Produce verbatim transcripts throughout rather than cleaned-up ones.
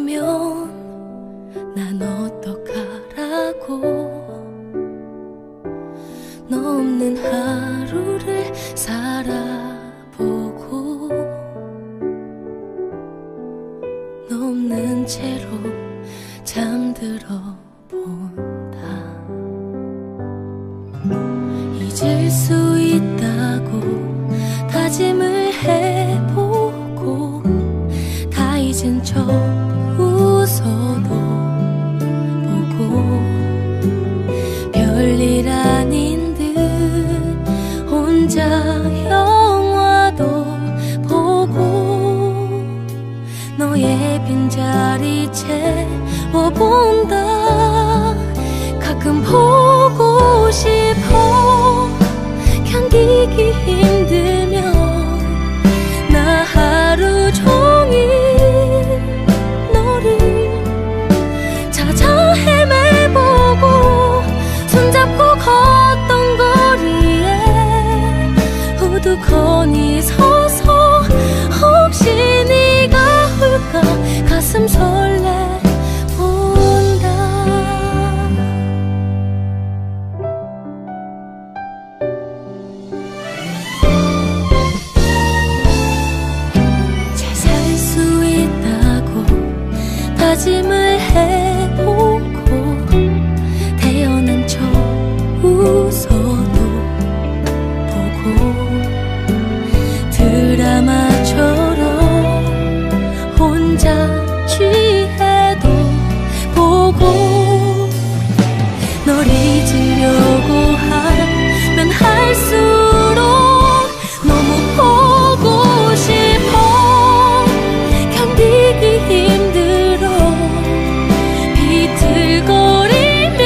떠나면 난 어떡하라고. 너 없는 하루를 살아보고 너 없는 채로 잠들어 본다. 잊을 수 있다고 다짐을 해보고 다 잊은 척 웃어도 보고 별일 아닌 듯 혼자 영화도 보고 너의 빈자리 채워본다. 가끔 보고 싶어. 견디기 힘들면 나 하루 종일 너를 찾아 헤매보고 손잡고 걷던 거리에 우두커니 서서 혹시 네가 올까 가슴 설레본다. 잘 살 수 있다고 다짐을 해보고 태어난 척 웃어도 보고 드라마처럼 혼자 취해도 보고 널 잊으려고 하면 할수록 너무 보고 싶어. 견디기 힘들어. 비틀거리며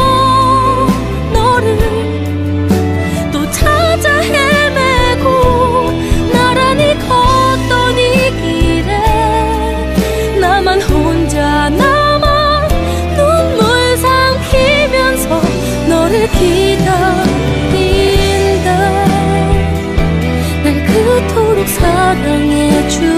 너를 또 찾아 헤매고 나란히 걷던 이 길에 나만 혼자 남아 눈물 삼키면서 너를 기다린다. 날 그토록 사랑해주